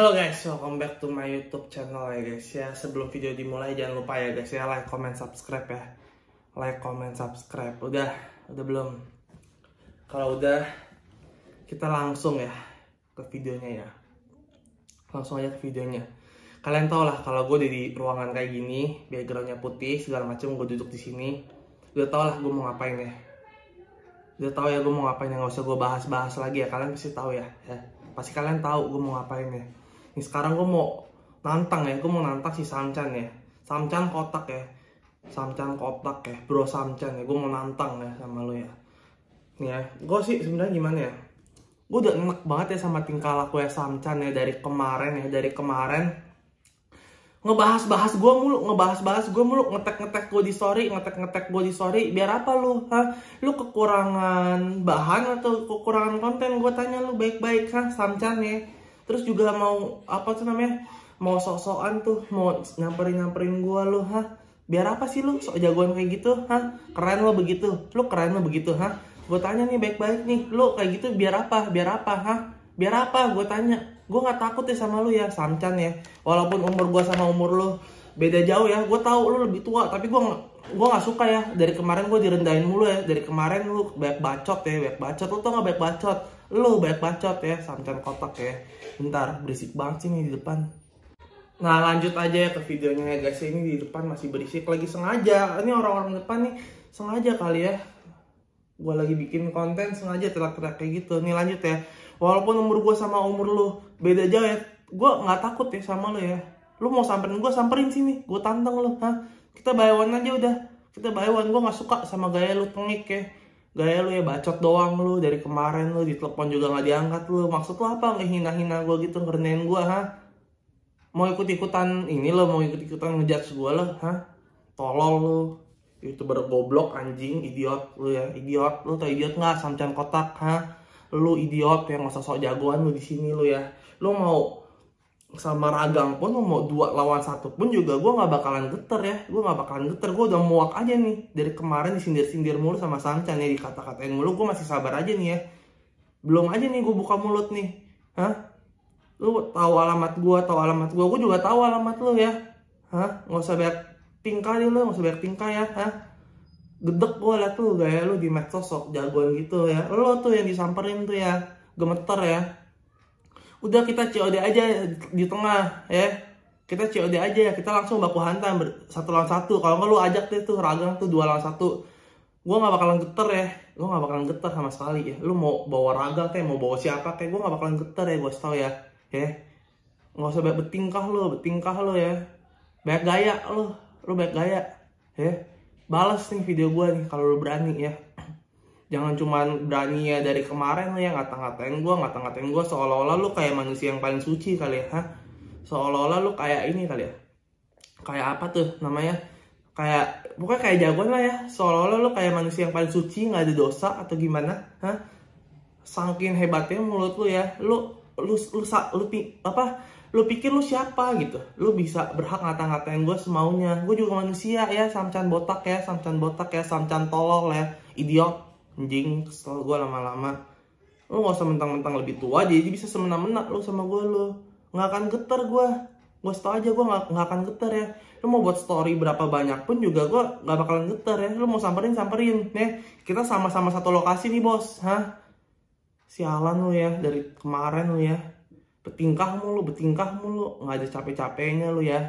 Halo guys, welcome back to my YouTube channel ya guys ya. Sebelum video dimulai jangan lupa ya guys ya, like, comment, subscribe ya. Like, comment, subscribe. Udah belum? Kalau udah, kita langsung ya ke videonya ya. Langsung aja ke videonya. Kalian tau lah kalau gue udah di ruangan kayak gini, backgroundnya putih segala macam, gue duduk di sini. Udah tau lah gue mau ngapain ya. Udah tau ya gue mau ngapain ya, nggak usah gue bahas-bahas lagi ya. Kalian pasti tahu ya. Pasti kalian tahu gue mau ngapain ya. Nih sekarang gue mau nantang ya, gue mau nantang si Samchan ya. Samchan kotak ya. Samchan kotak ya, bro Samchan ya. Gue mau nantang ya sama lo ya. Nih ya, gue sih sebenarnya gimana ya. Gue udah enak banget ya sama tingkah laku ya Samchan ya dari kemarin ya. Dari kemarin ngebahas gue mulu, ngetek gue di story, biar apa lu? Lu kekurangan bahan atau kekurangan konten? Gue tanya lu baik-baik kan Samchan ya. Terus juga mau apa tuh namanya? Mau sok-sokan tuh, mau nyamperin gue lu, biar apa sih lu sok jagoan kayak gitu, Keren lo begitu, Gue tanya nih baik-baik nih, lu kayak gitu biar apa, Biar apa? Gue tanya. Gue nggak takut ya sama lu ya Samchan ya. Walaupun umur gue sama umur lu beda jauh ya. Gue tahu lu lebih tua, tapi gue nggak suka ya. Dari kemarin gue direndahin mulu ya. Dari kemarin lu banyak bacot ya, Lu tau nggak banyak bacot? Lu banyak bacot ya, Samchan kotak ya. Bentar, berisik banget sih nih di depan. Nah lanjut aja ya ke videonya ya guys. Ini di depan masih berisik lagi sengaja. Ini orang-orang depan nih sengaja kali ya. Gue lagi bikin konten sengaja teriak-teriak kayak gitu. Nih lanjut ya. Walaupun umur gue sama umur lu beda jauh ya, gue nggak takut ya sama lu ya. Lu mau samperin gue, samperin sini, gue tantang lu, Kita bayawan aja udah, kita bayawan. Gue nggak suka sama gaya lu tengik ya. Gaya lu ya bacot doang lu, dari kemarin lu ditelepon juga nggak diangkat lu. Maksud lu apa? Ngehina-hina gue gitu, ngerendahin gue, Mau ikut-ikutan ini lo, mau ikut-ikutan ngejudge gue lo, Tolol lu. YouTuber goblok, anjing, idiot lu ya, idiot. Lu tau idiot nggak? Samchan kotak, Lu idiot yang nggak sok jagoan lu di sini lu ya. Lu mau sama Ragang pun, lu mau 2 lawan 1 pun juga gue nggak bakalan geter ya. Gue udah muak aja nih dari kemarin disindir-sindir mulu sama Samchan ya, dikata-katain mulu. Gue masih sabar aja nih ya. Belum aja nih gue buka mulut nih, Lu tahu alamat gue, gue juga tahu alamat lu ya, Nggak usah banyak tingkah nih lu, nggak usah banyak tingkah ya, Gedek gue liat tuh gaya lu di medsos sok jagoan gitu ya. Lo tuh yang disamperin tuh ya, gemeter ya. Udah kita COD aja di tengah ya. Kita COD aja ya, kita langsung baku hantam 1 lawan 1. Kalau nggak lu ajak deh tuh Ragang tuh 2 lawan 1. Gue nggak bakalan geter ya. Gue nggak bakalan geter sama sekali ya. Lu mau bawa Ragang kayak mau bawa siapa kayak, gue nggak bakalan geter ya, gue tau ya. Nggak usah banyak betingkah lo ya. Banyak gaya lu banyak gaya ya. Balas nih video gue nih kalau lu berani ya. Jangan cuman berani ya dari kemarin lu ya ngata-ngatain gue seolah-olah lu kayak manusia yang paling suci kali ya, Seolah-olah lu kayak ini kali ya. Kayak apa tuh namanya? Pokoknya kayak jagoan lah ya. Seolah-olah lu kayak manusia yang paling suci, nggak ada dosa atau gimana, Saking hebatnya mulut lu ya. Lu pikir lu siapa gitu? Lu bisa berhak ngata-ngatain gue semaunya. Gue juga manusia ya, Samchan botak ya, Samchan tolol ya, idiot, anjing, kesel gue lama-lama. Lu gak usah mentang-mentang lebih tua jadi bisa semena-mena lu sama gue lu. Gak akan geter gue. Gue tau aja gue gak akan geter ya. Lu mau buat story berapa banyak pun juga gue gak bakalan geter ya. Lu mau samperin ya. Kita sama-sama satu lokasi nih bos, Sialan lu ya, dari kemarin lu ya. Betingkah mulu, nggak ada capek-capeknya lu ya,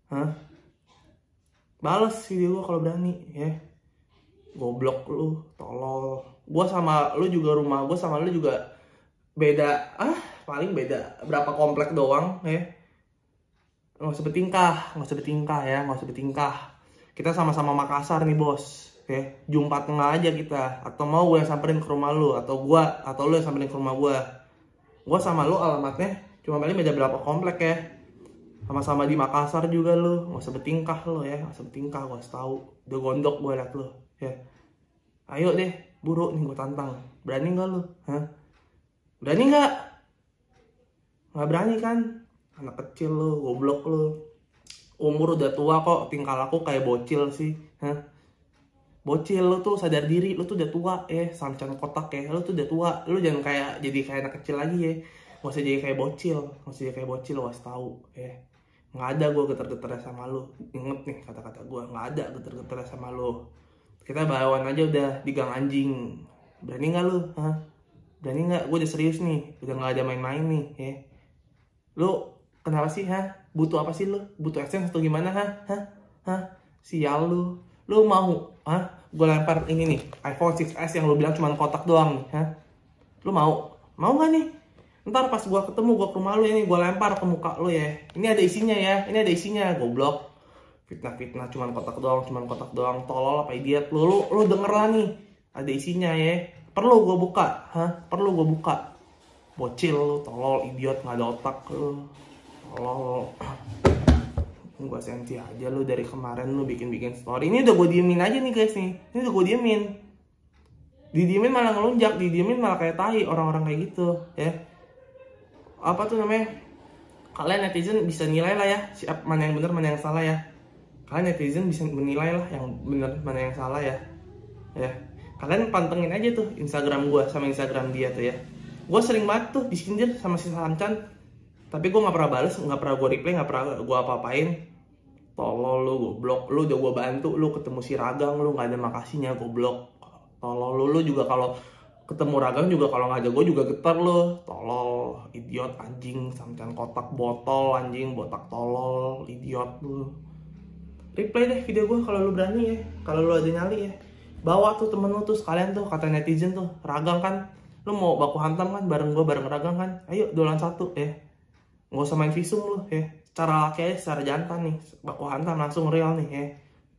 Balas video gue kalau berani ya. Goblok lu, tolol. Gue sama lu juga, rumah gue sama lu juga beda, paling beda berapa komplek doang ya. Nggak usah betingkah ya, Kita sama-sama Makassar nih bos ya. Jumpa tengah aja kita. Atau mau gue yang samperin ke rumah lu, atau lu yang samperin ke rumah gue. Gue sama lu alamatnya cuma paling beda berapa komplek ya. Sama-sama di Makassar juga lu. Gak usah betingkah lu ya. Gue tahu. Udah gondok gue liat lu ya. Ayo deh, buru nih gue tantang. Berani gak lu? Berani gak? Gak berani kan? Anak kecil lu, goblok lu. Umur udah tua kok, tingkah laku kayak bocil sih. Bocil, lu tuh sadar diri, lu tuh udah tua Samchan kotak ya, lu tuh udah tua. Lu jangan jadi kayak anak kecil lagi ya. Gak usah jadi kayak bocil, lo harus tahu ya. Nggak ada gue geter-geternya sama lu. Inget nih kata-kata gue, nggak ada geter-geternya sama lu. Kita bawaan aja udah di gang anjing. Berani nggak lu? Hah? Berani nggak? Gue udah serius nih, udah nggak ada main-main nih ya. Lu kenapa sih? Butuh apa sih lu? Butuh AdSense atau gimana? Sial lu. Lu mau? Gue lempar ini nih, iPhone 6s yang lu bilang cuma kotak doang nih. Lu mau? Mau nggak nih? Ntar pas gue ketemu, gue ke rumah lu ini, gue lempar ke muka lu ya. Ini ada isinya ya, ini ada isinya, goblok. Fitnah-fitnah, cuman kotak doang, tolol apa idiot lu denger lah nih. Ada isinya ya. Perlu gue buka, perlu gue buka. Bocil lu, tolol, idiot, nggak ada otak lu. Tolol. Gue senti aja lu dari kemarin lu bikin story. Ini udah gue diemin aja nih guys nih. Ini udah gue diemin. Didiemin malah ngelunjak, didiemin malah kayak tai orang-orang kayak gitu ya. Apa tuh namanya, kalian netizen bisa nilai lah ya mana yang benar mana yang salah ya. Kalian netizen bisa menilai lah yang benar mana yang salah ya. Kalian pantengin aja tuh Instagram gue sama Instagram dia tuh ya. Gue sering banget tuh disindir sama si Samcan, tapi gue nggak pernah bales, nggak pernah gue reply, nggak pernah gue apa-apain. Tolol lu, goblok lu, udah gue bantu lu ketemu si Ragang, lu nggak ada makasihnya, goblok. Tolol lu juga kalau ketemu Ragang juga kalau nggak ada gue juga getar lo. Tolol, idiot, anjing, Samcan kotak botol, anjing, botak tolol, idiot lu. Replay deh video gue kalau lu berani ya, kalau lu ada nyali ya. Bawa tuh temen lu tuh sekalian tuh, kata netizen tuh, Ragang kan, lu mau baku hantam kan bareng gue, bareng Ragang kan, ayo 2 lawan 1 ya. Nggak usah main visum lu ya, secara laki aja, secara jantan nih, baku hantam langsung real nih ya.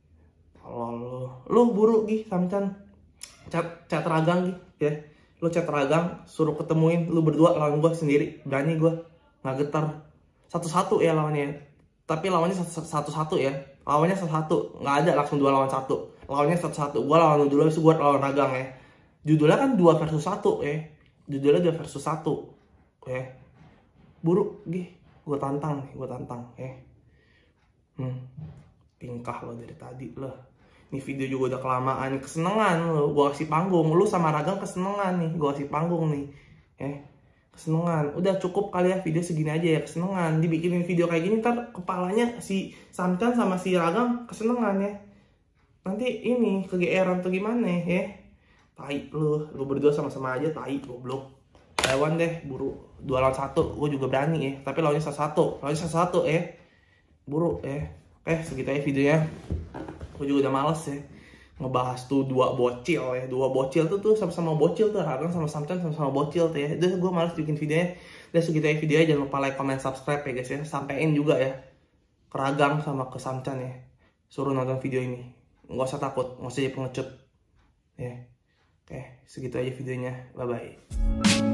Tolol lu buru gih Samcan. Chat Ragang gitu ya, lu chat Ragang suruh ketemuin lu berdua lawan gue sendiri, berani gue nggak getar. 1-1 ya lawannya, tapi lawannya 1-1 ya, lawannya 1-1, nggak ada langsung 2 lawan 1, lawannya 1-1. Gue lawan lu dulu, gue lawan Ragang ya. Judulnya kan 2 versus 1 ya, judulnya 2 versus 1 ya. Buru gih, gue tantang ya. Tingkah lo dari tadi lo. Ini video juga udah kelamaan, kesenengan lo, gue kasih panggung. Lu sama Ragang kesenengan nih, gue kasih panggung nih kesenengan. Udah cukup kali ya video segini aja ya, kesenengan. Dibikinin video kayak gini ntar kepalanya si Samcan sama si Ragang kesenengan ya. Nanti ini kegeeran tuh gimana ya. Tai lu berdua sama-sama aja tai, goblok. Hewan deh, buru 2 lawan 1, gue juga berani ya. Tapi lawannya 1-1 ya. Buru ya. Oke, segitu aja videonya. Gue juga udah males ya ngebahas tuh 2 bocil ya. 2 bocil tuh sama-sama bocil tuh, Ragang sama Samcan sama-sama bocil tuh ya. Udah gue males bikin videonya. Udah segitu aja videonya, jangan lupa like, comment, subscribe ya guys ya. Sampein juga ya ke Ragang sama ke Samcan ya, suruh nonton video ini. Nggak usah takut, nggak usah jadi pengecut ya. Oke, segitu aja videonya. Bye bye.